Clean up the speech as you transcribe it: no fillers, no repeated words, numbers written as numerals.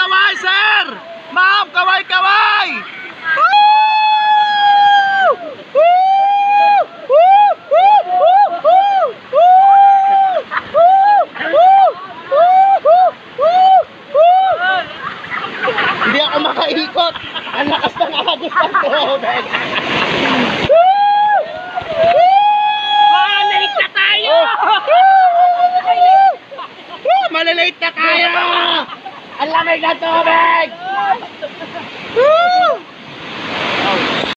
kaway, sir! Ma'am, kaway, kaway! Hindi ako makaikot. Ang lakas ng agos ng tubig. Malate na tayo! Malalate na tayo! Ang lamig ng tubig!